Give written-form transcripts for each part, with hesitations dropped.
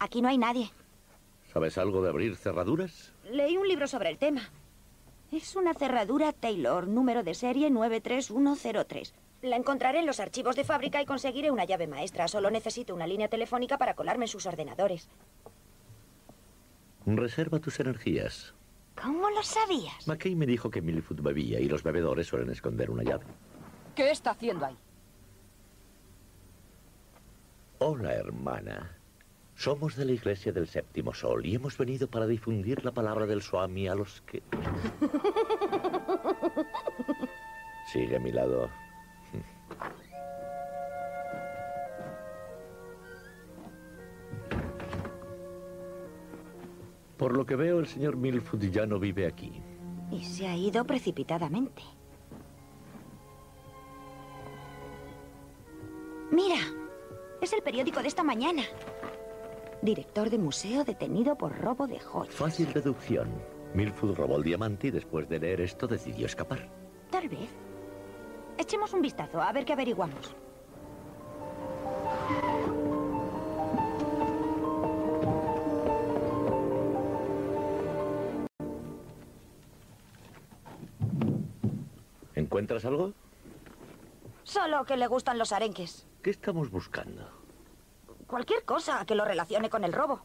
Aquí no hay nadie. ¿Sabes algo de abrir cerraduras? Leí un libro sobre el tema. Es una cerradura Taylor, número de serie 93103. La encontraré en los archivos de fábrica y conseguiré una llave maestra. Solo necesito una línea telefónica para colarme en sus ordenadores. Reserva tus energías. ¿Cómo lo sabías? McKay me dijo que Milfoot bebía y los bebedores suelen esconder una llave. ¿Qué está haciendo ahí? Hola, hermana. Somos de la Iglesia del Séptimo Sol y hemos venido para difundir la palabra del Swami a los que... Sigue a mi lado. Por lo que veo, el señor Milfoot ya no vive aquí. Y se ha ido precipitadamente. Mira, es el periódico de esta mañana. Director de museo detenido por robo de joyas. Fácil deducción. Milfoot robó el diamante y después de leer esto decidió escapar. Tal vez. Echemos un vistazo a ver qué averiguamos. ¿Encuentras algo? Solo que le gustan los arenques. ¿Qué estamos buscando? Cualquier cosa que lo relacione con el robo.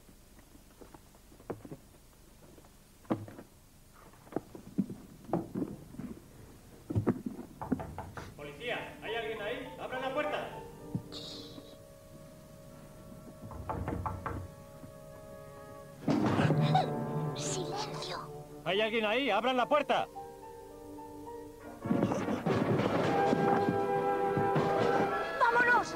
Policía, ¿hay alguien ahí? ¡Abran la puerta! ¡Silencio! ¿Hay alguien ahí? ¡Abran la puerta! ¡Vámonos!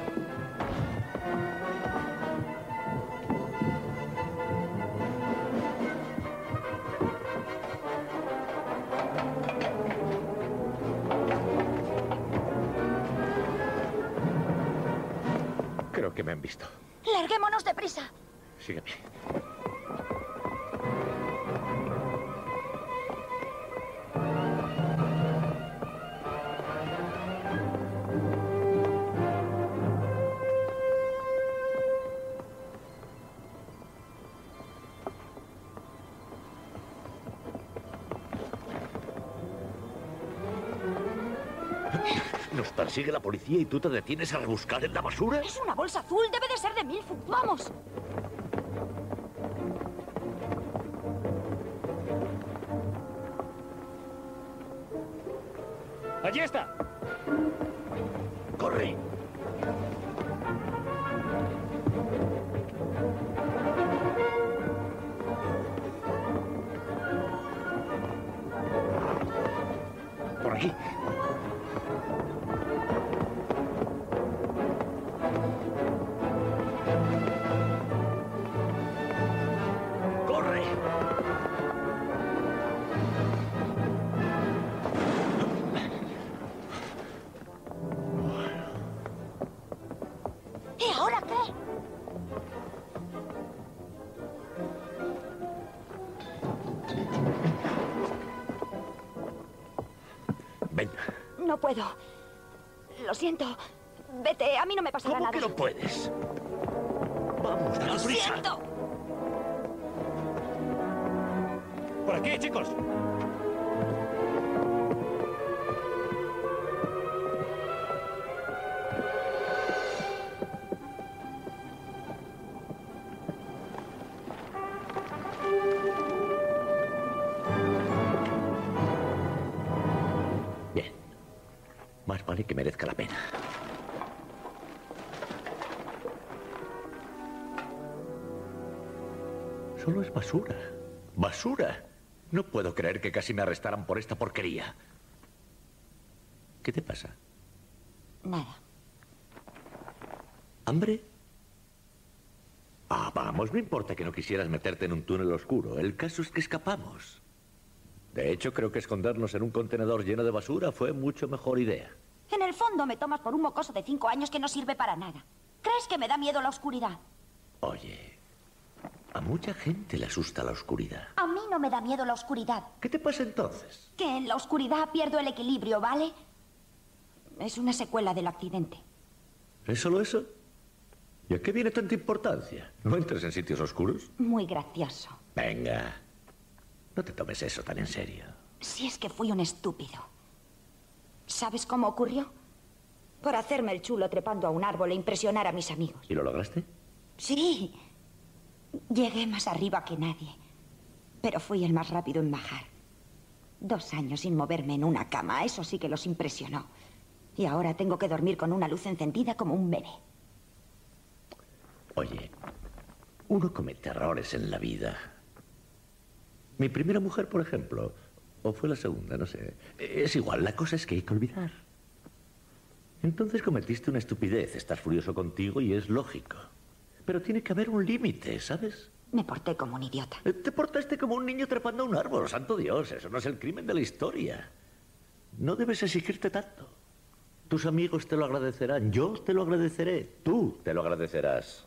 Creo que me han visto. ¡Larguémonos deprisa! Sígueme. ¿Nos persigue la policía y tú te detienes a rebuscar en la basura? Es una bolsa azul, debe de ser de Milfoot. ¡Vamos! ¡Allí está! ¡Corre! Por aquí. ¡Corre! ¿Y ahora qué? Ven. No puedo. Lo siento. Vete, a mí no me pasará ¿Cómo nada. que no puedes? Vamos, dale ¡Lo prisa. siento! ¡Por aquí, chicos! Bien. Más vale que merezca la pena. Solo es basura. ¡Basura! No puedo creer que casi me arrestaran por esta porquería. ¿Qué te pasa? Nada. ¿Hambre? Ah, vamos, no importa que no quisieras meterte en un túnel oscuro. El caso es que escapamos. De hecho, creo que escondernos en un contenedor lleno de basura fue mucho mejor idea. En el fondo me tomas por un mocoso de 5 años que no sirve para nada. ¿Crees que me da miedo la oscuridad? Oye, a mucha gente le asusta la oscuridad. A mí no me da miedo la oscuridad. ¿Qué te pasa entonces? Que en la oscuridad pierdo el equilibrio, ¿vale? Es una secuela del accidente. ¿Es solo eso? ¿Y a qué viene tanta importancia? ¿No entres en sitios oscuros? Muy gracioso. Venga, no te tomes eso tan en serio. Si es que fui un estúpido. ¿Sabes cómo ocurrió? Por hacerme el chulo trepando a un árbol e impresionar a mis amigos. ¿Y lo lograste? Sí. Llegué más arriba que nadie. Pero fui el más rápido en bajar. 2 años sin moverme en una cama. Eso sí que los impresionó. Y ahora tengo que dormir con una luz encendida como un bebé. Oye, uno comete errores en la vida. Mi primera mujer, por ejemplo, o fue la segunda, no sé. Es igual, la cosa es que hay que olvidar. Entonces cometiste una estupidez, estás furioso contigo y es lógico. Pero tiene que haber un límite, ¿sabes? Me porté como un idiota. Te portaste como un niño trepando a un árbol, santo Dios, eso no es el crimen de la historia. No debes exigirte tanto. Tus amigos te lo agradecerán, yo te lo agradeceré, tú te lo agradecerás.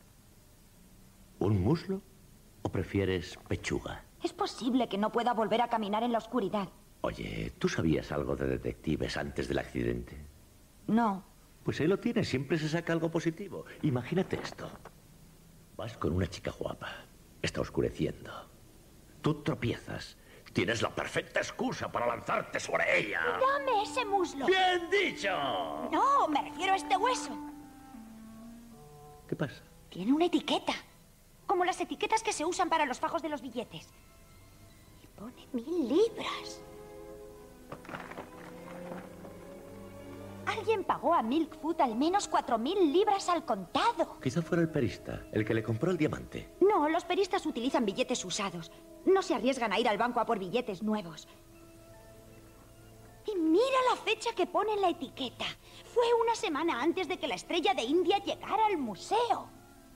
¿Un muslo o prefieres pechuga? Es posible que no pueda volver a caminar en la oscuridad. Oye, ¿tú sabías algo de detectives antes del accidente? No. Pues ahí lo tienes, siempre se saca algo positivo. Imagínate esto. Vas con una chica guapa, está oscureciendo. Tú tropiezas, tienes la perfecta excusa para lanzarte sobre ella. ¡Dame ese muslo! ¡Bien dicho! No, me refiero a este hueso. ¿Qué pasa? Tiene una etiqueta. Como las etiquetas que se usan para los fajos de los billetes. Y pone 1000 libras. Alguien pagó a Milkfoot al menos 4000 libras al contado. Quizá fuera el perista, el que le compró el diamante. No, los peristas utilizan billetes usados. No se arriesgan a ir al banco a por billetes nuevos. Y mira la fecha que pone en la etiqueta. Fue una semana antes de que la estrella de India llegara al museo.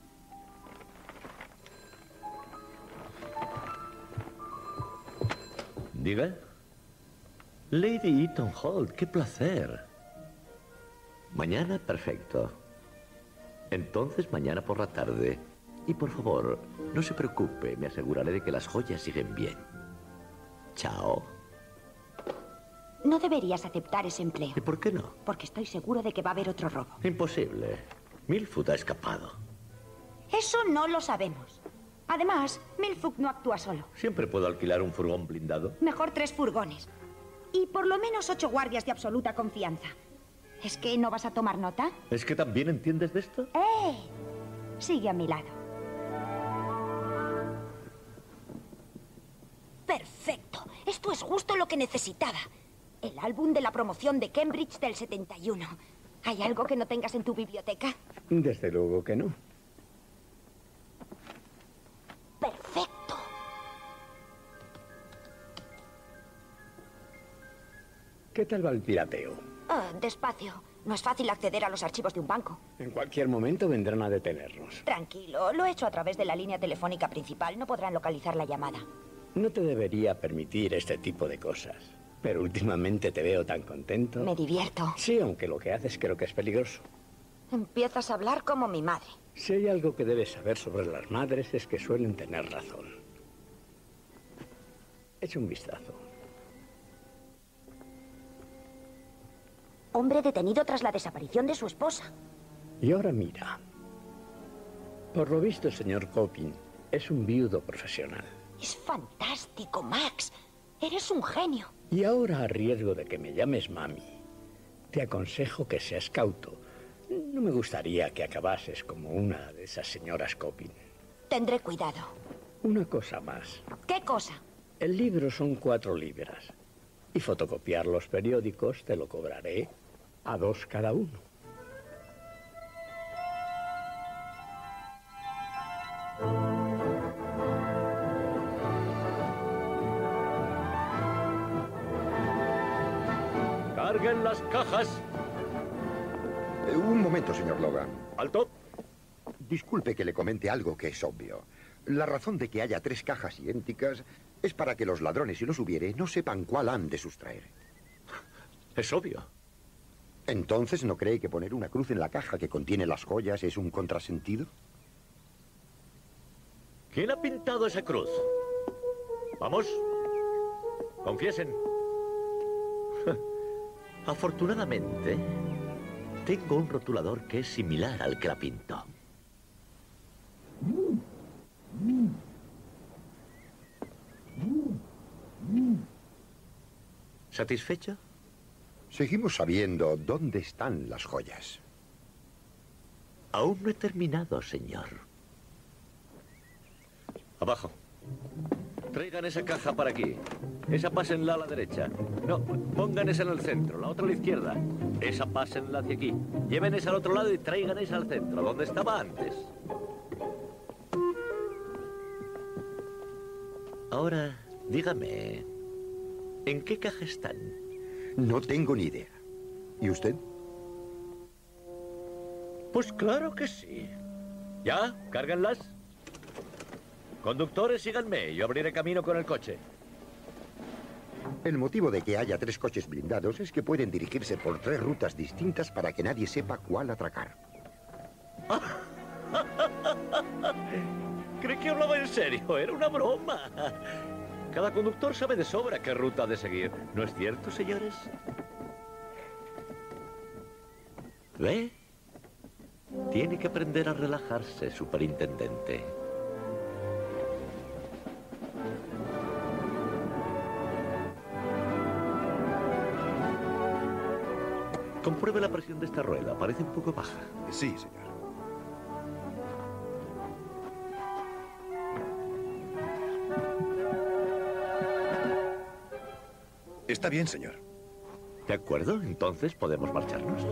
Diga. Lady Eaton Holt, qué placer. Mañana, perfecto. Entonces, mañana por la tarde. Y por favor, no se preocupe, me aseguraré de que las joyas siguen bien. Chao. No deberías aceptar ese empleo. ¿Y por qué no? Porque estoy seguro de que va a haber otro robo. Imposible. Milfoot ha escapado. Eso no lo sabemos. Además, Milfoot no actúa solo. Siempre puedo alquilar un furgón blindado. Mejor 3 furgones. Y por lo menos 8 guardias de absoluta confianza. ¿Es que no vas a tomar nota? ¿Es que también entiendes de esto? Sigue a mi lado. Perfecto. Esto es justo lo que necesitaba. El álbum de la promoción de Cambridge del 71. ¿Hay algo que no tengas en tu biblioteca? Desde luego que no. Perfecto. ¿Qué tal va el pirateo? Despacio. No es fácil acceder a los archivos de un banco. En cualquier momento vendrán a detenernos. Tranquilo, lo he hecho a través de la línea telefónica principal. No podrán localizar la llamada. No te debería permitir este tipo de cosas. Pero últimamente te veo tan contento. Me divierto. Sí, aunque lo que haces creo que es peligroso. Empiezas a hablar como mi madre. Si hay algo que debes saber sobre las madres es que suelen tener razón. Echa un vistazo. Hombre detenido tras la desaparición de su esposa. Y ahora mira. Por lo visto, el señor Coppin es un viudo profesional. Es fantástico, Max. Eres un genio. Y ahora, a riesgo de que me llames mami, te aconsejo que seas cauto. No me gustaría que acabases como una de esas señoras Coppin. Tendré cuidado. Una cosa más. ¿Qué cosa? El libro son 4 libras. Y fotocopiar los periódicos te lo cobraré a 2 cada uno. ¡Carguen las cajas! Un momento, señor Logan. ¡Alto! Disculpe que le comente algo que es obvio. La razón de que haya 3 cajas idénticas es para que los ladrones, si los hubiere, no sepan cuál han de sustraer. Es obvio. ¿Entonces no cree que poner una cruz en la caja que contiene las joyas es un contrasentido? ¿Quién ha pintado esa cruz? Vamos. Confiesen. Afortunadamente, tengo un rotulador que es similar al que la pintó. ¿Satisfecho? Seguimos sabiendo dónde están las joyas. Aún no he terminado, señor. Abajo. Traigan esa caja para aquí. Esa pásenla a la derecha. No, pongan esa en el centro, la otra a la izquierda. Esa pásenla hacia aquí. Lleven esa al otro lado y traigan esa al centro, donde estaba antes. Ahora, dígame, ¿en qué caja están? No tengo ni idea. ¿Y usted? Pues claro que sí. ¿Ya? ¿Cárganlas? Conductores, síganme. Yo abriré camino con el coche. El motivo de que haya 3 coches blindados es que pueden dirigirse por 3 rutas distintas para que nadie sepa cuál atracar. Creí que hablaba en serio. Era una broma. Cada conductor sabe de sobra qué ruta ha de seguir. ¿No es cierto, señores? ¿Ve? Tiene que aprender a relajarse, superintendente. Compruebe la presión de esta rueda. Parece un poco baja. Sí, señor. Está bien, señor. ¿De acuerdo? Entonces podemos marcharnos.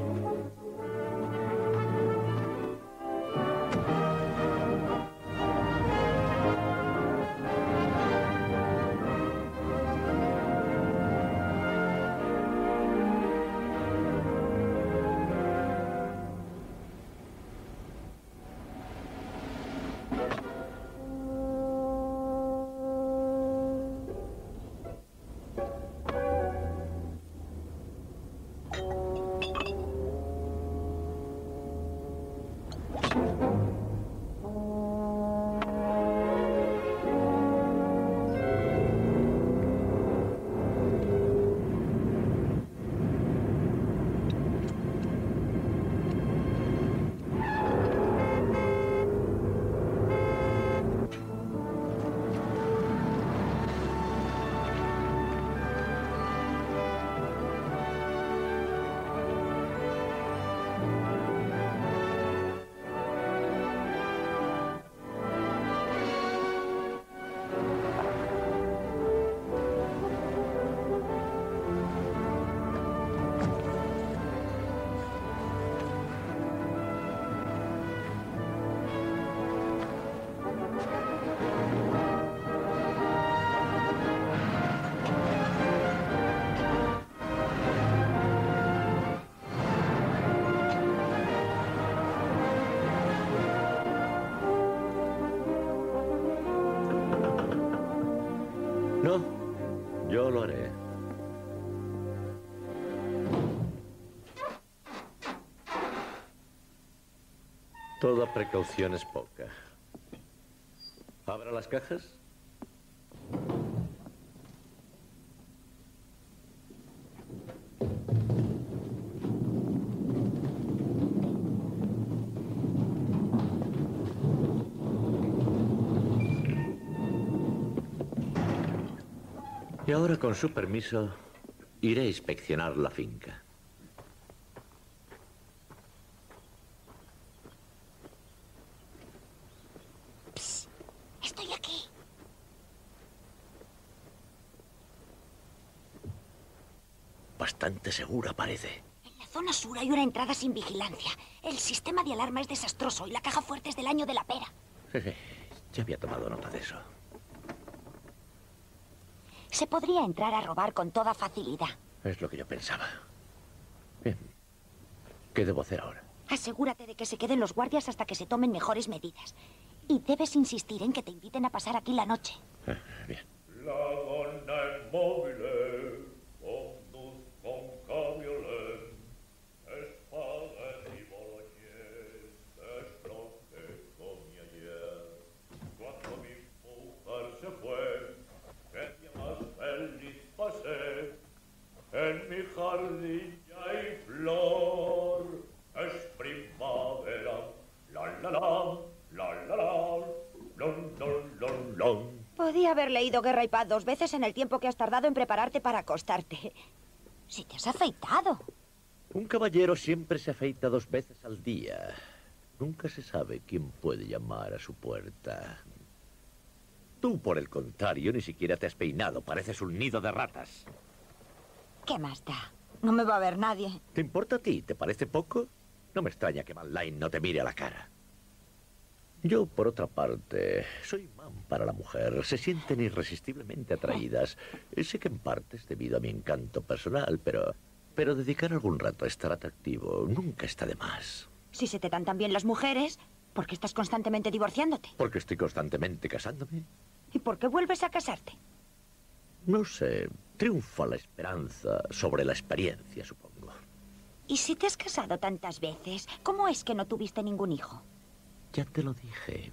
No, yo lo haré. Toda precaución es poca. ¿Abra las cajas? Y ahora, con su permiso, iré a inspeccionar la finca. Psst, estoy aquí. Bastante segura parece. En la zona sur hay una entrada sin vigilancia. El sistema de alarma es desastroso y la caja fuerte es del año de la pera. Ya había tomado nota de eso. Se podría entrar a robar con toda facilidad. Es lo que yo pensaba. Bien. ¿Qué debo hacer ahora? Asegúrate de que se queden los guardias hasta que se tomen mejores medidas. Y debes insistir en que te inviten a pasar aquí la noche. Bien. La donna è mobile, condus con cabriolet, spaghetti bolognese, esplonque come ayer. Cuando mi mujer se fue, que día más feliz pasé, en mi jardín ya hay flor, es primavera, la la la, la la la, lon lon lon lon. Podía Podría haber leído Guerra y Paz 2 veces en el tiempo que has tardado en prepararte para acostarte. Si te has afeitado. Un caballero siempre se afeita 2 veces al día. Nunca se sabe quién puede llamar a su puerta. Tú, por el contrario, ni siquiera te has peinado. Pareces un nido de ratas. ¿Qué más da? No me va a ver nadie. ¿Te importa a ti? ¿Te parece poco? No me extraña que Van Line no te mire a la cara. Yo, por otra parte, soy imán para la mujer. Se sienten irresistiblemente atraídas. Sé que en parte es debido a mi encanto personal, pero dedicar algún rato a estar atractivo nunca está de más. Si se te dan tan bien las mujeres, ¿por qué estás constantemente divorciándote? Porque estoy constantemente casándome. ¿Y por qué vuelves a casarte? No sé, triunfa la esperanza sobre la experiencia, supongo. ¿Y si te has casado tantas veces, cómo es que no tuviste ningún hijo? Ya te lo dije.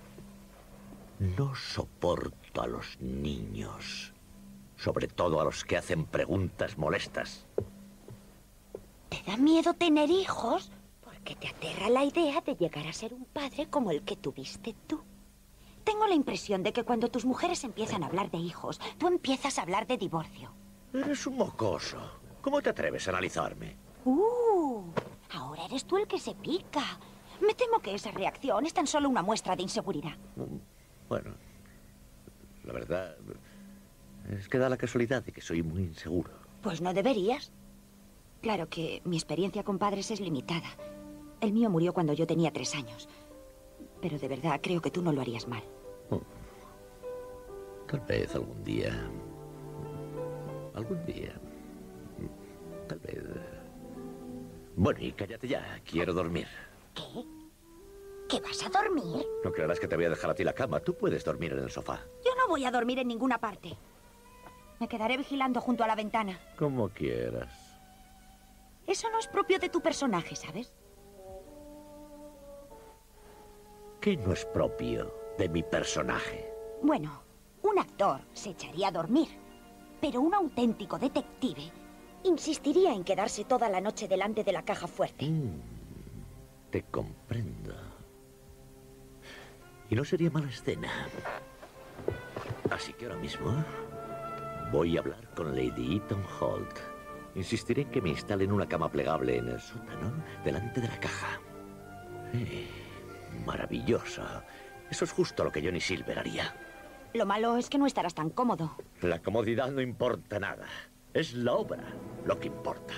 No soporto a los niños. Sobre todo a los que hacen preguntas molestas. ¿Te da miedo tener hijos? Porque te aterra la idea de llegar a ser un padre como el que tuviste tú. Tengo la impresión de que cuando tus mujeres empiezan a hablar de hijos, tú empiezas a hablar de divorcio. Eres un mocoso. ¿Cómo te atreves a analizarme? Ahora eres tú el que se pica. Me temo que esa reacción es tan solo una muestra de inseguridad. Bueno, la verdad es que da la casualidad de que soy muy inseguro. Pues no deberías. Claro que mi experiencia con padres es limitada. El mío murió cuando yo tenía 3 años. Pero de verdad creo que tú no lo harías mal. Tal vez algún día. Algún día. Tal vez. Bueno, y cállate ya. Quiero dormir. ¿Qué? ¿Que vas a dormir? No creerás que te voy a dejar a ti la cama. Tú puedes dormir en el sofá. Yo no voy a dormir en ninguna parte. Me quedaré vigilando junto a la ventana. Como quieras. Eso no es propio de tu personaje, ¿sabes? ¿Qué no es propio de mi personaje? Bueno, un actor se echaría a dormir, pero un auténtico detective insistiría en quedarse toda la noche delante de la caja fuerte. Te comprendo. Y no sería mala escena. Así que ahora mismo voy a hablar con Lady Eaton Holt. Insistiré en que me instalen una cama plegable en el sótano delante de la caja. Maravilloso. Eso es justo lo que Johnny Silver haría. Lo malo es que no estarás tan cómodo. La comodidad no importa nada. Es la obra lo que importa.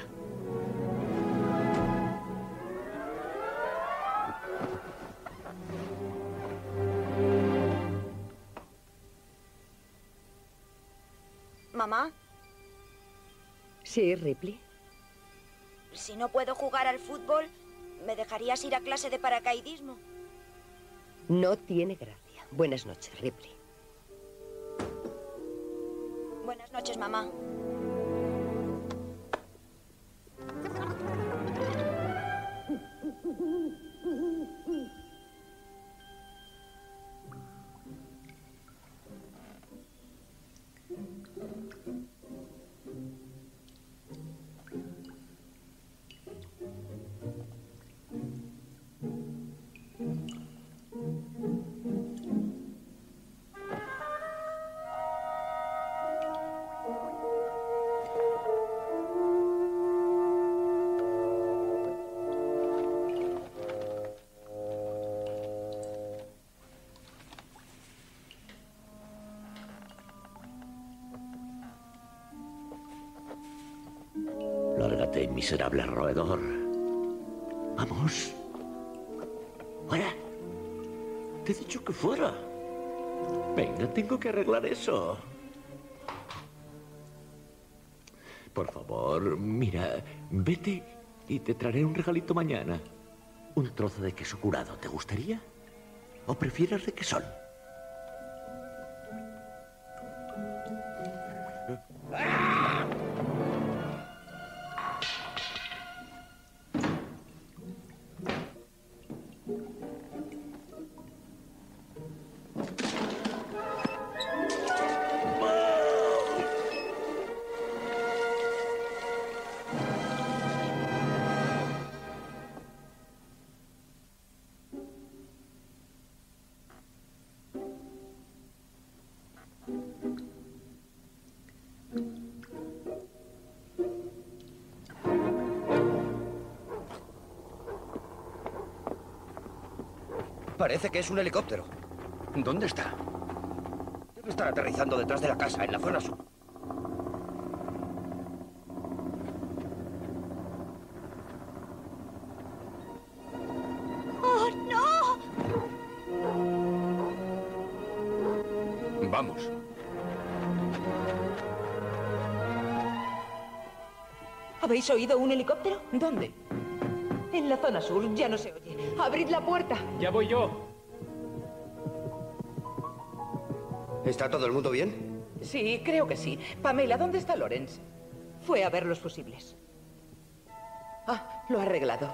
¿Mamá? Sí, Ripley. Si no puedo jugar al fútbol, ¿me dejarías ir a clase de paracaidismo? No tiene gracia. Buenas noches, Ripley. Buenas noches, mamá. Lárgate, miserable roedor. Vamos. Fuera. Te he dicho que fuera. Venga, tengo que arreglar eso. Por favor, mira, vete y te traeré un regalito mañana. Un trozo de queso curado, ¿te gustaría? ¿O prefieres requesón? Parece que es un helicóptero. ¿Dónde está? Debe estar aterrizando detrás de la casa, en la zona sur. ¡Oh, no! Vamos. ¿Habéis oído un helicóptero? ¿Dónde? En la zona sur, ya no se oye. ¡Abrid la puerta! Ya voy yo. ¿Está todo el mundo bien? Sí, creo que sí. Pamela, ¿dónde está Lawrence? Fue a ver los fusibles. Ah, lo ha arreglado.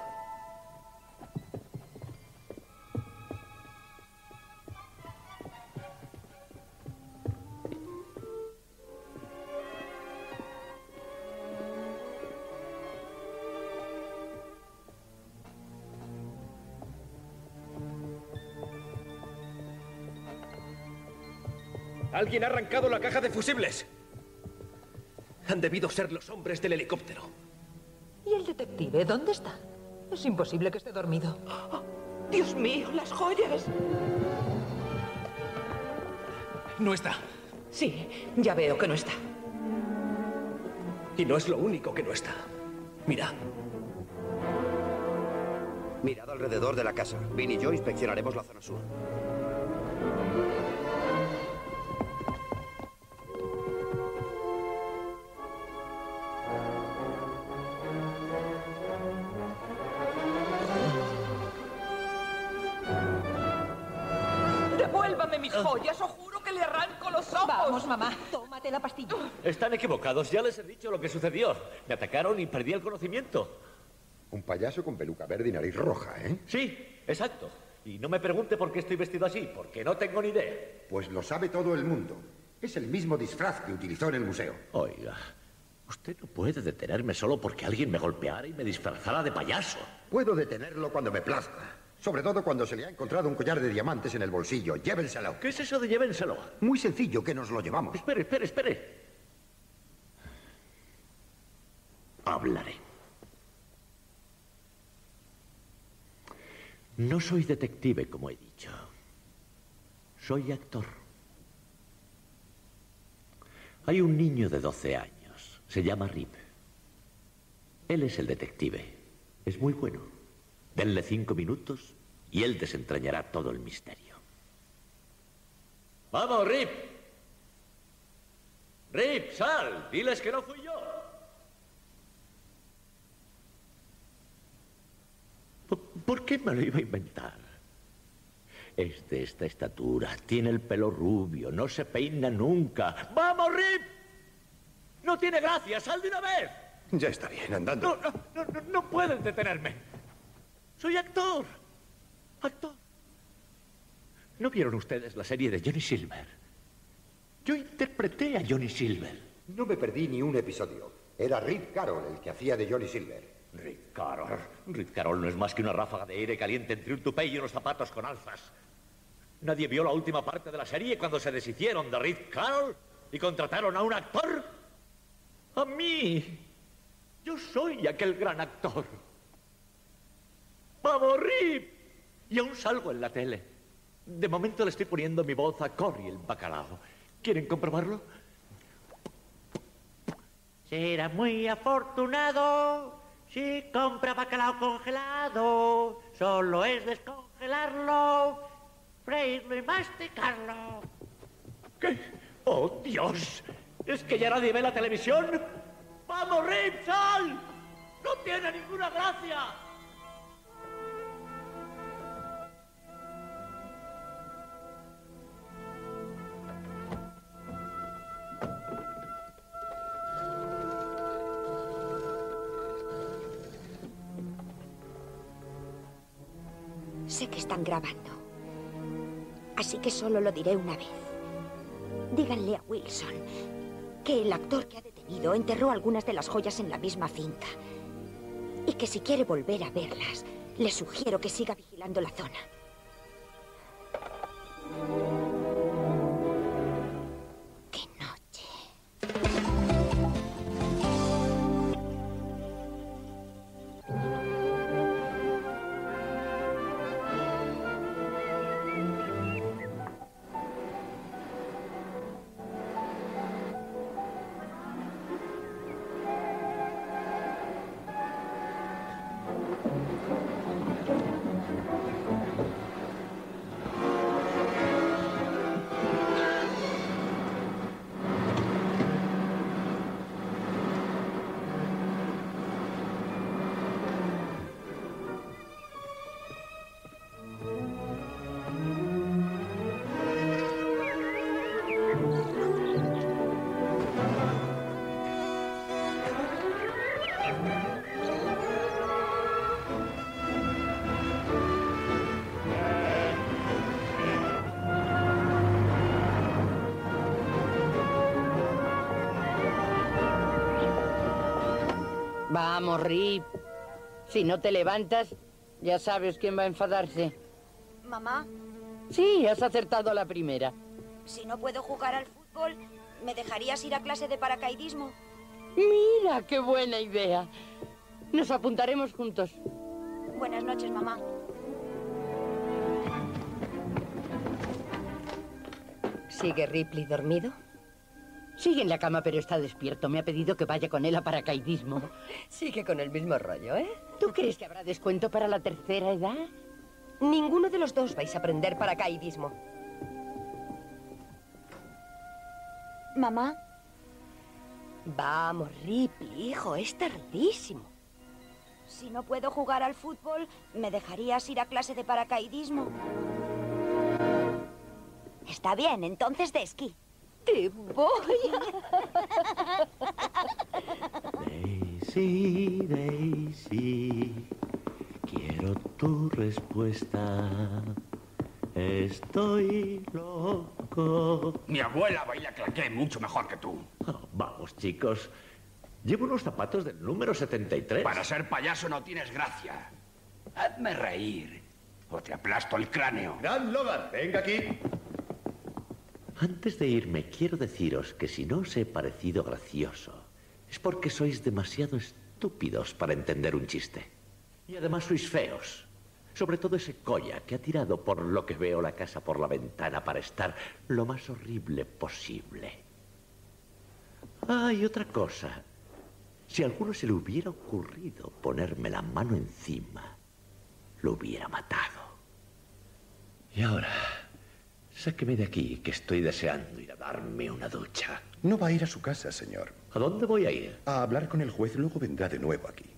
Alguien ha arrancado la caja de fusibles. Han debido ser los hombres del helicóptero. ¿Y el detective dónde está? Es imposible que esté dormido. ¡Oh, Dios mío, las joyas! No está. Sí, ya veo que no está. Y no es lo único que no está. Mira. Mirad alrededor de la casa. Vin y yo inspeccionaremos la zona sur. ¡Devuélvame mis joyas! ¡Os juro que le arranco los ojos! Vamos, mamá, tómate la pastilla. Están equivocados, ya les he dicho lo que sucedió. Me atacaron y perdí el conocimiento. Un payaso con peluca verde y nariz roja, ¿eh? Sí, exacto. Y no me pregunte por qué estoy vestido así, porque no tengo ni idea. Pues lo sabe todo el mundo. Es el mismo disfraz que utilizó en el museo. Oiga, usted no puede detenerme solo porque alguien me golpeara y me disfrazara de payaso. Puedo detenerlo cuando me plazca. Sobre todo cuando se le ha encontrado un collar de diamantes en el bolsillo. Llévenselo. ¿Qué es eso de llévenselo? Muy sencillo, que nos lo llevamos. Espere. Hablaré. No soy detective, como he dicho. Soy actor. Hay un niño de 12 años. Se llama Rip. Él es el detective. Es muy bueno. Denle 5 minutos y él desentrañará todo el misterio. ¡Vamos, Rip! ¡Rip, sal! ¡Diles que no fui yo! ¿Por qué me lo iba a inventar? Es de esta estatura, tiene el pelo rubio, no se peina nunca. ¡Vamos, Rip! ¡No tiene gracia! ¡Sal de una vez! Ya está bien, andando. No pueden detenerme. Soy actor. Actor. ¿No vieron ustedes la serie de Johnny Silver? Yo interpreté a Johnny Silver. No me perdí ni un episodio. Era Rick Carroll el que hacía de Johnny Silver. Rick Carroll. Rick Carroll no es más que una ráfaga de aire caliente entre un tupé y unos zapatos con alzas. ¿Nadie vio la última parte de la serie cuando se deshicieron de Rick Carroll y contrataron a un actor? ¡A mí! Yo soy aquel gran actor. ¡Vamos, Rip! Y aún salgo en la tele. De momento le estoy poniendo mi voz a Cory el bacalao. ¿Quieren comprobarlo? Será muy afortunado si compra bacalao congelado. Solo es descongelarlo, freírlo y masticarlo. ¿Qué? ¡Oh, Dios! ¿Es que ya nadie ve la televisión? ¡Vamos, Rip, sal! ¡No tiene ninguna gracia! Sé que están grabando. Así que solo lo diré una vez. Díganle a Wilson que el actor que ha detenido enterró algunas de las joyas en la misma finca. Y que si quiere volver a verlas, le sugiero que siga vigilando la zona. ¡Qué noche! Vamos, Rip. Si no te levantas, ya sabes quién va a enfadarse. Mamá, Sí, has acertado a la primera. si no puedo jugar al fútbol, ¿me dejarías ir a clase de paracaidismo? Mira, qué buena idea. Nos apuntaremos juntos. Buenas noches, mamá. ¿Sigue Ripley dormido? Sigue en la cama, pero está despierto. Me ha pedido que vaya con él a paracaidismo. Sigue con el mismo rollo, ¿eh? ¿Tú crees que habrá descuento para la tercera edad? Ninguno de los dos vais a aprender paracaidismo. Mamá, Vamos, Ripley, hijo, es tardísimo. si no puedo jugar al fútbol, ¿me dejarías ir a clase de paracaidismo? Está bien, entonces de esquí. ¡Te voy! Daisy, Daisy, quiero tu respuesta. Estoy loco. Mi abuela baila claqué mucho mejor que tú. Oh, vamos, chicos. Llevo unos zapatos del número 73. Para ser payaso no tienes gracia. Hazme reír o te aplasto el cráneo. Dan Logan, venga aquí. Antes de irme, quiero deciros que si no os he parecido gracioso, es porque sois demasiado estúpidos para entender un chiste. Y además sois feos. Sobre todo ese Coya, que ha tirado por lo que veo la casa por la ventana para estar lo más horrible posible. Ah, y otra cosa. Si a alguno se le hubiera ocurrido ponerme la mano encima, lo hubiera matado. Y ahora, sáqueme de aquí, que estoy deseando ir a darme una ducha. No va a ir a su casa, señor. ¿A dónde voy a ir? A hablar con el juez, luego vendrá de nuevo aquí.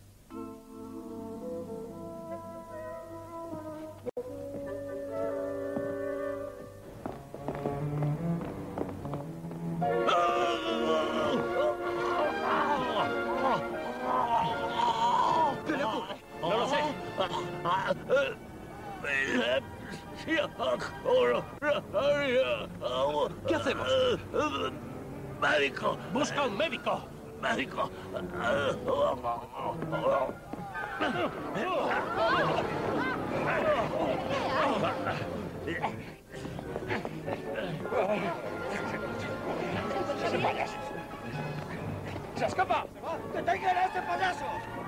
¿Qué le ocurre? No lo sé. ¿Qué hacemos? ¡Médico! ¡Busca un médico! ¡Médico! ¡Ese payaso! ¡Se escapa! ¡Detengan a ese payaso!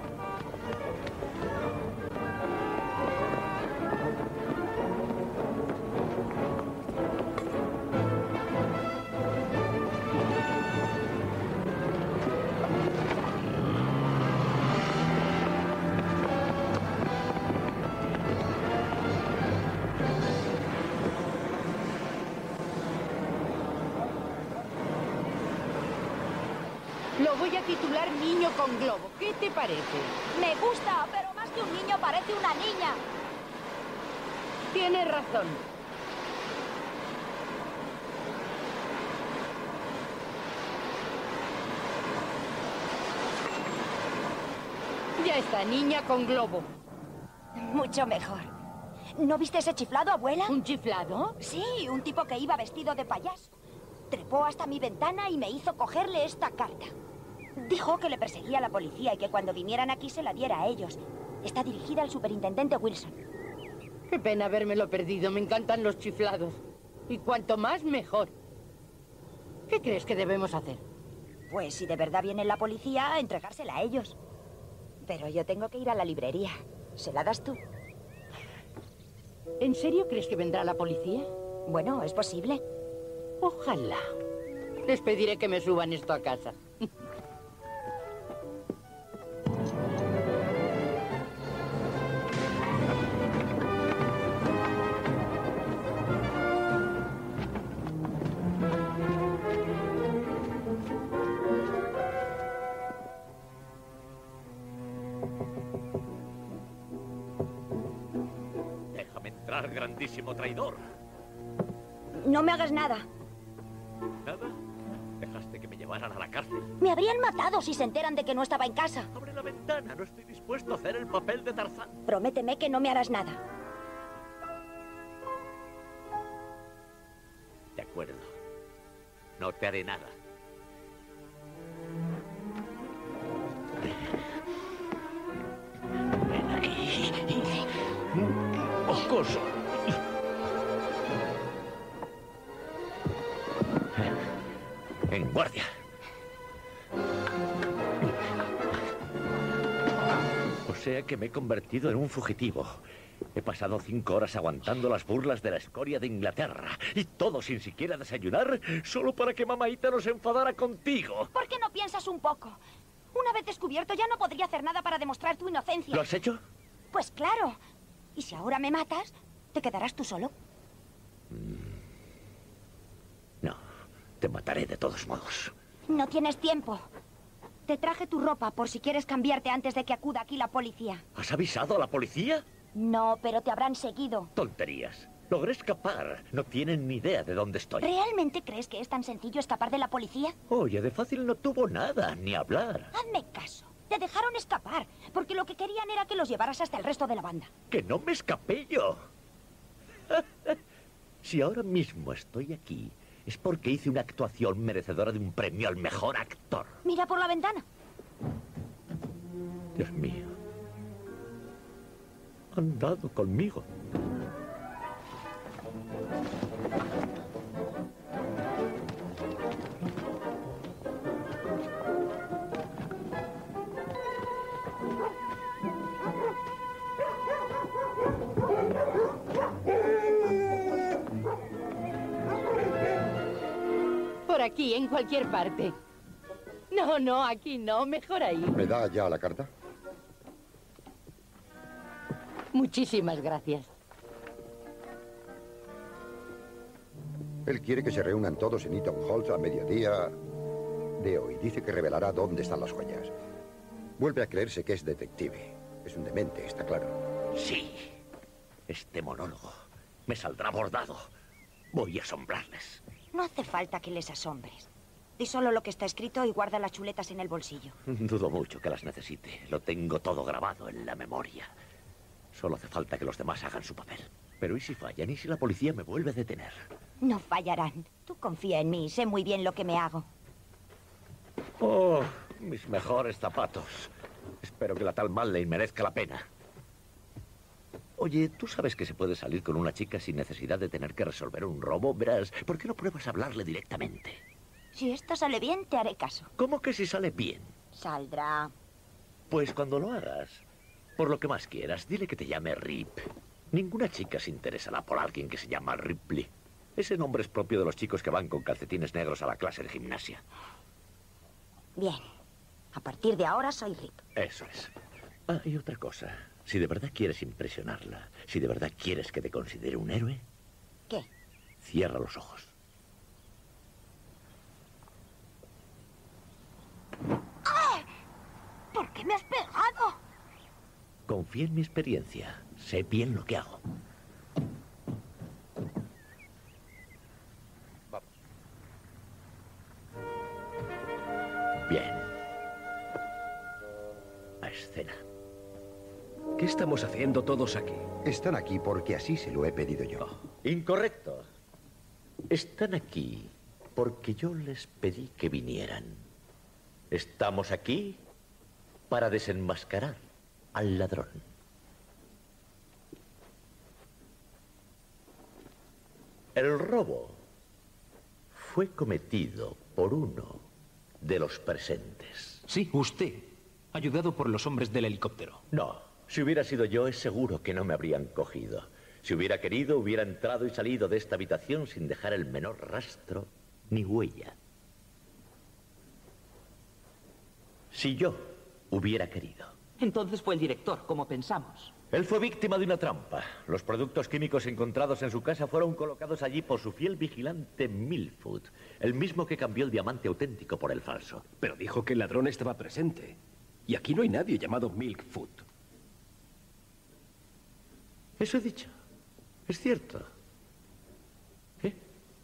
Lo voy a titular Niño con Globo. ¿Qué te parece? Me gusta, pero más que un niño parece una niña. Tienes razón. Ya está, Niña con Globo. Mucho mejor. ¿No viste ese chiflado, abuela? ¿Un chiflado? Sí, un tipo que iba vestido de payaso. Trepó hasta mi ventana y me hizo cogerle esta carta. Dijo que le perseguía a la policía y que cuando vinieran aquí se la diera a ellos. Está dirigida al superintendente Wilson. Qué pena habérmelo perdido. Me encantan los chiflados. Y cuanto más, mejor. ¿Qué crees que debemos hacer? Pues si de verdad viene la policía, entregársela a ellos. Pero yo tengo que ir a la librería. ¿Se la das tú? ¿En serio crees que vendrá la policía? Bueno, es posible. Ojalá. Les pediré que me suban esto a casa. Déjame entrar, grandísimo traidor. No me hagas nada. ¿Nada? Dejaste que me llevaran a la cárcel. Me habrían matado si se enteran de que no estaba en casa. Abre la ventana, no estoy dispuesto a hacer el papel de Tarzán. Prométeme que no me harás nada. De acuerdo. No te haré nada. asqueroso. En guardia. O sea que me he convertido en un fugitivo. He pasado 5 horas aguantando las burlas de la escoria de Inglaterra. Y todo sin siquiera desayunar, solo para que mamaíta no se enfadara contigo. ¿Por qué no piensas un poco? Una vez descubierto, ya no podría hacer nada para demostrar tu inocencia. ¿Lo has hecho? Pues claro. Y si ahora me matas, ¿te quedarás tú solo? No, te mataré de todos modos. No tienes tiempo. Te traje tu ropa por si quieres cambiarte antes de que acuda aquí la policía. ¿Has avisado a la policía? No, pero te habrán seguido. Tonterías. Logré escapar. No tienen ni idea de dónde estoy. ¿Realmente crees que es tan sencillo escapar de la policía? Oye, de fácil no tuvo nada, ni hablar. Hazme caso. Te dejaron escapar, porque lo que querían era que los llevaras hasta el resto de la banda. ¡Que no me escapé yo! Si ahora mismo estoy aquí, es porque hice una actuación merecedora de un premio al mejor actor. Mira por la ventana. Dios mío. Han dado conmigo. Por aquí, en cualquier parte. No, no, aquí no, mejor ahí. ¿Me da ya la carta? Muchísimas gracias. Él quiere que se reúnan todos en Eaton Halls a mediodía de hoy. Dice que revelará dónde están las joyas. Vuelve a creerse que es detective. Es un demente, está claro. Sí. Este monólogo me saldrá bordado. Voy a asombrarles. No hace falta que les asombres. Di solo lo que está escrito y guarda las chuletas en el bolsillo. Dudo mucho que las necesite. Lo tengo todo grabado en la memoria. Solo hace falta que los demás hagan su papel. Pero ¿y si fallan? ¿Y si la policía me vuelve a detener? No fallarán. Tú confía en mí. Sé muy bien lo que me hago. Oh, mis mejores zapatos. Espero que la tal Manley merezca la pena. Oye, ¿tú sabes que se puede salir con una chica sin necesidad de tener que resolver un robo? Verás, ¿por qué no pruebas a hablarle directamente? Si esto sale bien, te haré caso. ¿Cómo que si sale bien? Saldrá. Pues cuando lo hagas, por lo que más quieras, dile que te llame Rip. Ninguna chica se interesará por alguien que se llama Ripley. Ese nombre es propio de los chicos que van con calcetines negros a la clase de gimnasia. Bien. A partir de ahora soy Rip. Eso es. Ah, y otra cosa. Si de verdad quieres impresionarla, si de verdad quieres que te considere un héroe... ¿Qué? Cierra los ojos. ¡Ah! ¿Por qué me has pegado? Confía en mi experiencia. Sé bien lo que hago. Vamos. Bien. A escena. ¿Qué estamos haciendo todos aquí? Están aquí porque así se lo he pedido yo. Incorrecto. Están aquí porque yo les pedí que vinieran. Estamos aquí para desenmascarar al ladrón. El robo fue cometido por uno de los presentes. Sí, usted, ayudado por los hombres del helicóptero. No. Si hubiera sido yo, es seguro que no me habrían cogido. Si hubiera querido, hubiera entrado y salido de esta habitación sin dejar el menor rastro ni huella. Si yo hubiera querido. Entonces fue el director, como pensamos. Él fue víctima de una trampa. Los productos químicos encontrados en su casa fueron colocados allí por su fiel vigilante Milfoot, el mismo que cambió el diamante auténtico por el falso. Pero dijo que el ladrón estaba presente. Y aquí no hay nadie llamado Milfoot. Eso he dicho. Es cierto. ¿Eh?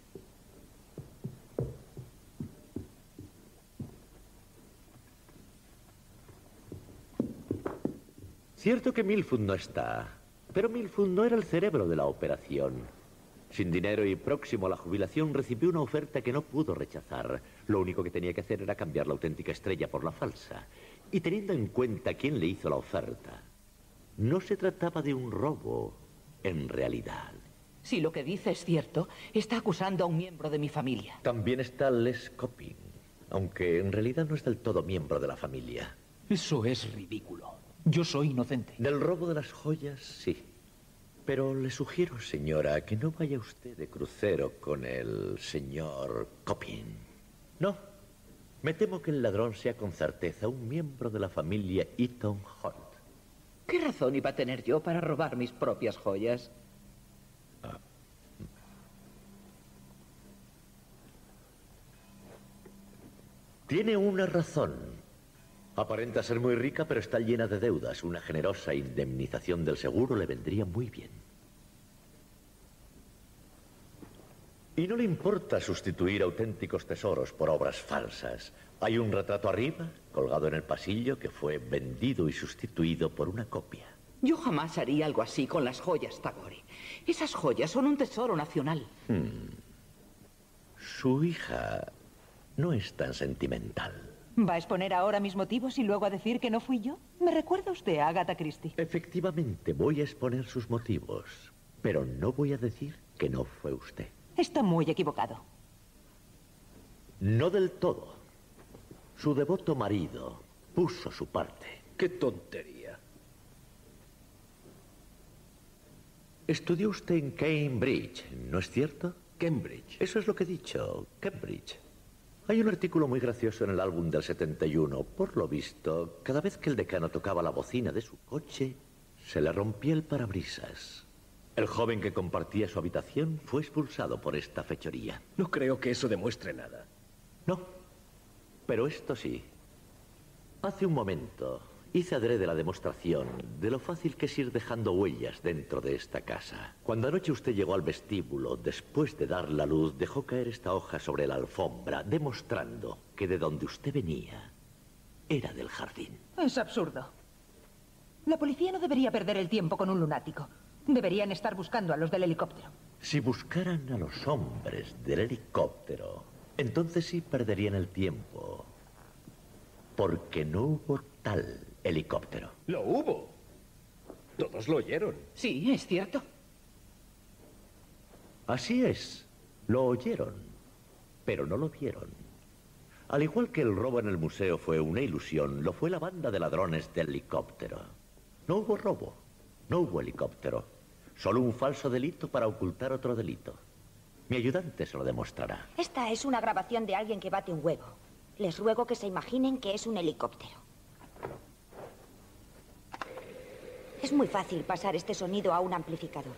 Cierto que Milfoot no está, pero Milfoot no era el cerebro de la operación. Sin dinero y próximo a la jubilación, recibió una oferta que no pudo rechazar. Lo único que tenía que hacer era cambiar la auténtica estrella por la falsa. Y teniendo en cuenta quién le hizo la oferta, no se trataba de un robo, en realidad. Si lo que dice es cierto, está acusando a un miembro de mi familia. También está Les Coppin, aunque en realidad no es del todo miembro de la familia. Eso es ridículo. Yo soy inocente. Del robo de las joyas, sí. Pero le sugiero, señora, que no vaya usted de crucero con el señor Coppin. No. Me temo que el ladrón sea con certeza un miembro de la familia Eaton Holt. ¿Qué razón iba a tener yo para robar mis propias joyas? Tiene una razón. Aparenta ser muy rica, pero está llena de deudas. Una generosa indemnización del seguro le vendría muy bien. Y no le importa sustituir auténticos tesoros por obras falsas. Hay un retrato arriba, colgado en el pasillo, que fue vendido y sustituido por una copia. Yo jamás haría algo así con las joyas Tagore. Esas joyas son un tesoro nacional. Su hija no es tan sentimental. ¿Va a exponer ahora mis motivos y luego a decir que no fui yo? ¿Me recuerda usted a Agatha Christie? Efectivamente, voy a exponer sus motivos, pero no voy a decir que no fue usted. Está muy equivocado. No del todo. Su devoto marido puso su parte. ¡Qué tontería! Estudió usted en Cambridge, ¿no es cierto? Cambridge. Eso es lo que he dicho, Cambridge. Hay un artículo muy gracioso en el álbum del 71. Por lo visto, cada vez que el decano tocaba la bocina de su coche, se le rompía el parabrisas. El joven que compartía su habitación fue expulsado por esta fechoría. No creo que eso demuestre nada. No, pero esto sí. Hace un momento hice adrede la demostración de lo fácil que es ir dejando huellas dentro de esta casa. Cuando anoche usted llegó al vestíbulo, después de dar la luz, dejó caer esta hoja sobre la alfombra, demostrando que de donde usted venía era del jardín. Es absurdo. La policía no debería perder el tiempo con un lunático. Deberían estar buscando a los del helicóptero. Si buscaran a los hombres del helicóptero, entonces sí perderían el tiempo. Porque no hubo tal helicóptero. ¡Lo hubo! Todos lo oyeron. Sí, es cierto. Así es. Lo oyeron, pero no lo vieron. Al igual que el robo en el museo fue una ilusión, lo fue la banda de ladrones del helicóptero. No hubo robo, no hubo helicóptero. Solo un falso delito para ocultar otro delito. Mi ayudante se lo demostrará. Esta es una grabación de alguien que bate un huevo. Les ruego que se imaginen que es un helicóptero. Es muy fácil pasar este sonido a un amplificador.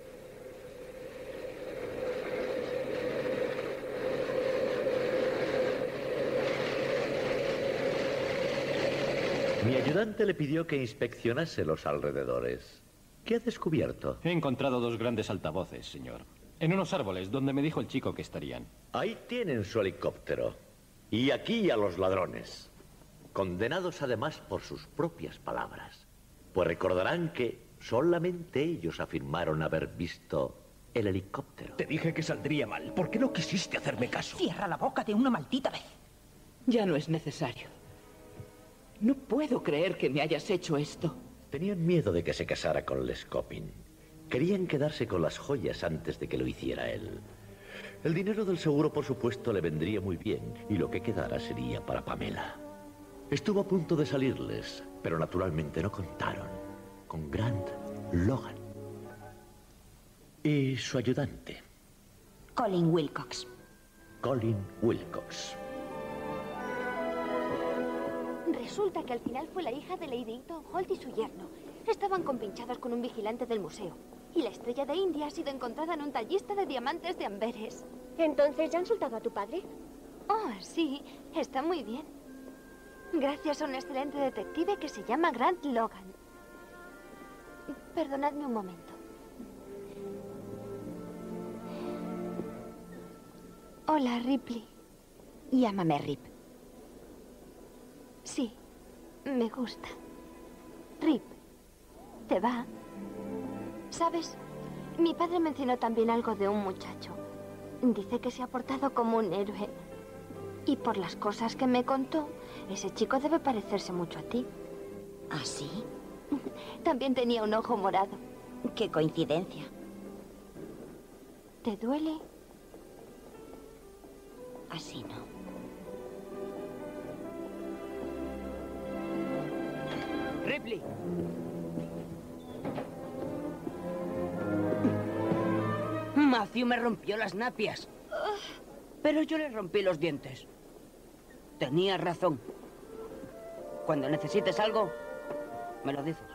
Mi ayudante le pidió que inspeccionase los alrededores. ¿Qué ha descubierto? He encontrado 2 grandes altavoces, señor. En unos árboles, donde me dijo el chico que estarían. Ahí tienen su helicóptero. Y aquí a los ladrones. Condenados además por sus propias palabras. Pues recordarán que solamente ellos afirmaron haber visto el helicóptero. Te dije que saldría mal. ¿Por qué no quisiste hacerme caso? Cierra la boca de una maldita vez. Ya no es necesario. No puedo creer que me hayas hecho esto. Tenían miedo de que se casara con Les Coppin. Querían quedarse con las joyas antes de que lo hiciera él. El dinero del seguro, por supuesto, le vendría muy bien, y lo que quedara sería para Pamela. Estuvo a punto de salirles, pero naturalmente no contaron con Grant Logan y su ayudante, Colin Wilcox. Colin Wilcox. Resulta que al final fue la hija de Lady Eaton Holt y su yerno. Estaban compinchados con un vigilante del museo. Y la estrella de India ha sido encontrada en un tallista de diamantes de Amberes. ¿Entonces ya han soltado a tu padre? Oh, sí. Está muy bien. Gracias a un excelente detective que se llama Grant Logan. Perdonadme un momento. Hola, Ripley. Llámame Rip. Sí, me gusta. Rip, ¿te va? ¿Sabes? Mi padre mencionó también algo de un muchacho. Dice que se ha portado como un héroe. Y por las cosas que me contó, ese chico debe parecerse mucho a ti. ¿Ah, sí? También tenía un ojo morado. Qué coincidencia. ¿Te duele? Así no. Ripley. Matthew me rompió las napias. Pero yo le rompí los dientes. Tenía razón. Cuando necesites algo, me lo dices.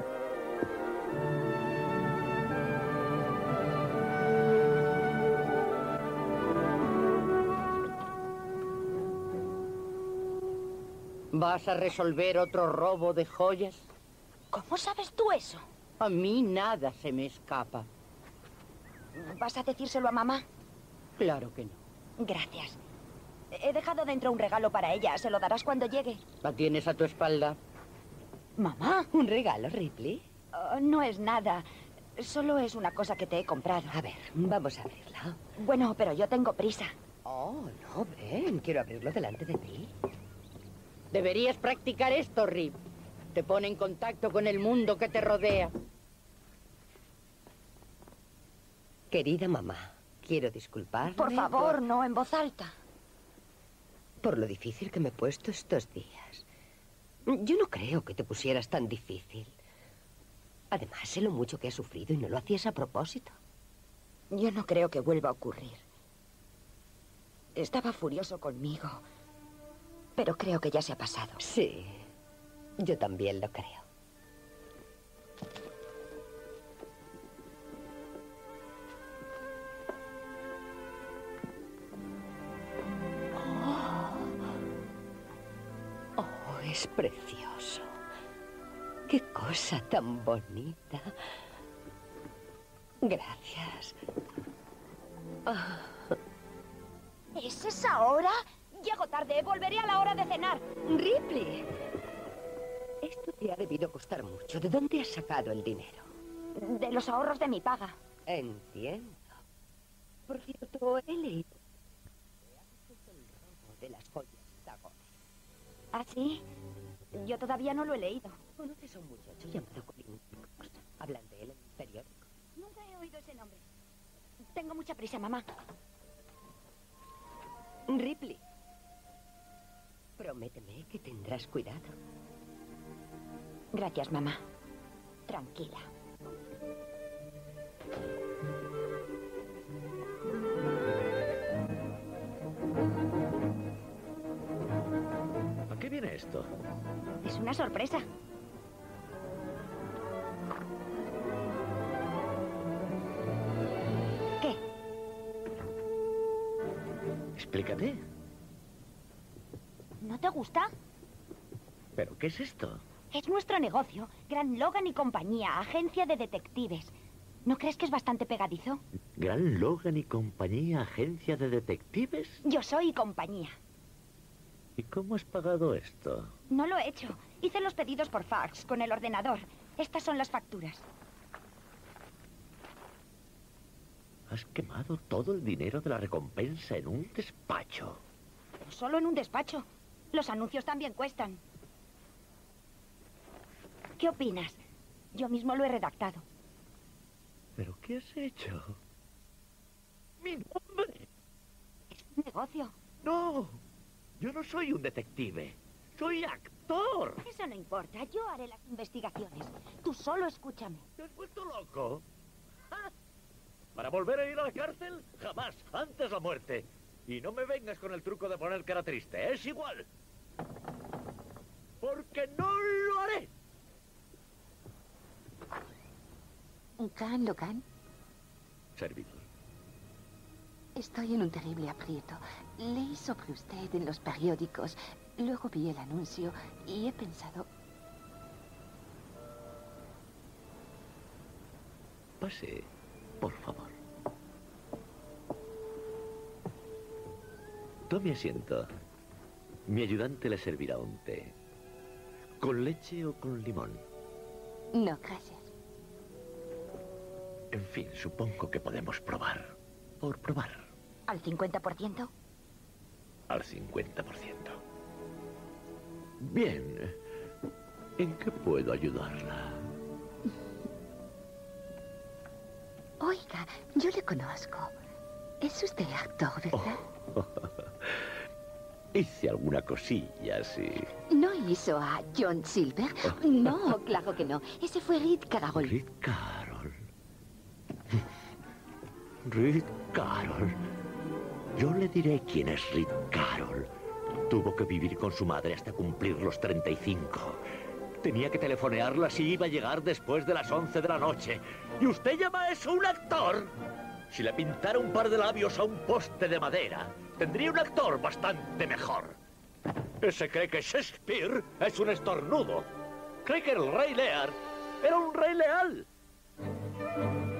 ¿Vas a resolver otro robo de joyas? ¿Cómo sabes tú eso? A mí nada se me escapa. ¿Vas a decírselo a mamá? Claro que no. Gracias. He dejado dentro un regalo para ella. Se lo darás cuando llegue. ¿La tienes a tu espalda? ¿Mamá? ¿Un regalo, Ripley? No es nada. Solo es una cosa que te he comprado. A ver, vamos a abrirla. Bueno, pero yo tengo prisa. Oh, no, ven. Quiero abrirlo delante de ti. Deberías practicar esto, Rip. Te pone en contacto con el mundo que te rodea. Querida mamá, quiero disculparme. Por favor, no en voz alta. Por lo difícil que me he puesto estos días. Yo no creo que te pusieras tan difícil. Además, sé lo mucho que has sufrido y no lo hacías a propósito. Yo no creo que vuelva a ocurrir. Estaba furioso conmigo, pero creo que ya se ha pasado. Sí, yo también lo creo. Oh, es precioso. Qué cosa tan bonita. Gracias. ¿Es esa hora? Llego tarde. Volveré a la hora de cenar. Ripley, esto te ha debido costar mucho. ¿De dónde has sacado el dinero? De los ahorros de mi paga. Entiendo. Por cierto, he leído el robo de las joyas Dagon. ¿Ah, sí? Yo todavía no lo he leído. ¿Conoces a un muchacho llamado Colin Cox? ¿Hablan de él en el periódico? Nunca he oído ese nombre. Tengo mucha prisa, mamá. Ripley, prométeme que tendrás cuidado. Gracias, mamá. Tranquila. ¿A qué viene esto? Es una sorpresa. ¿Qué? Explícate. ¿No te gusta? ¿Pero qué es esto? Es nuestro negocio. Gran Logan y compañía, agencia de detectives. ¿No crees que es bastante pegadizo? Gran Logan y compañía, agencia de detectives. Yo soy compañía. ¿Y cómo has pagado esto? No lo he hecho. Hice los pedidos por fax, con el ordenador. Estas son las facturas. Has quemado todo el dinero de la recompensa en un despacho. No solo en un despacho. Los anuncios también cuestan. ¿Qué opinas? Yo mismo lo he redactado. ¿Pero qué has hecho? ¡Mi nombre! Es un negocio. ¡No! Yo no soy un detective. ¡Soy actor! Eso no importa. Yo haré las investigaciones. Tú solo escúchame. ¿Te has vuelto loco? ¿Ah? ¿Para volver a ir a la cárcel? Jamás. Antes la muerte. Y no me vengas con el truco de poner cara triste. Es igual. Porque no lo haré. Gran Logan, Servidor. estoy en un terrible aprieto. Leí sobre usted en los periódicos, luego vi el anuncio y he pensado... Pase, por favor. Tome asiento. Mi ayudante le servirá un té. ¿Con leche o con limón? No, gracias. En fin, supongo que podemos probar. Por probar. ¿Al 50%? Al 50%. Bien. ¿En qué puedo ayudarla? Oiga, yo le conozco. Es usted actor, ¿verdad? Hice alguna cosilla, sí. ¿No hizo a John Silver? No, claro que no. Ese fue Reed Carroll. Reed Carroll. Reed Carroll. Yo le diré quién es Reed Carroll. Tuvo que vivir con su madre hasta cumplir los 35. Tenía que telefonearla si iba a llegar después de las 11 de la noche. ¿Y usted llama a eso un actor? Si le pintara un par de labios a un poste de madera, tendría un actor bastante mejor. Ese cree que Shakespeare es un estornudo. Cree que el rey Lear era un rey leal.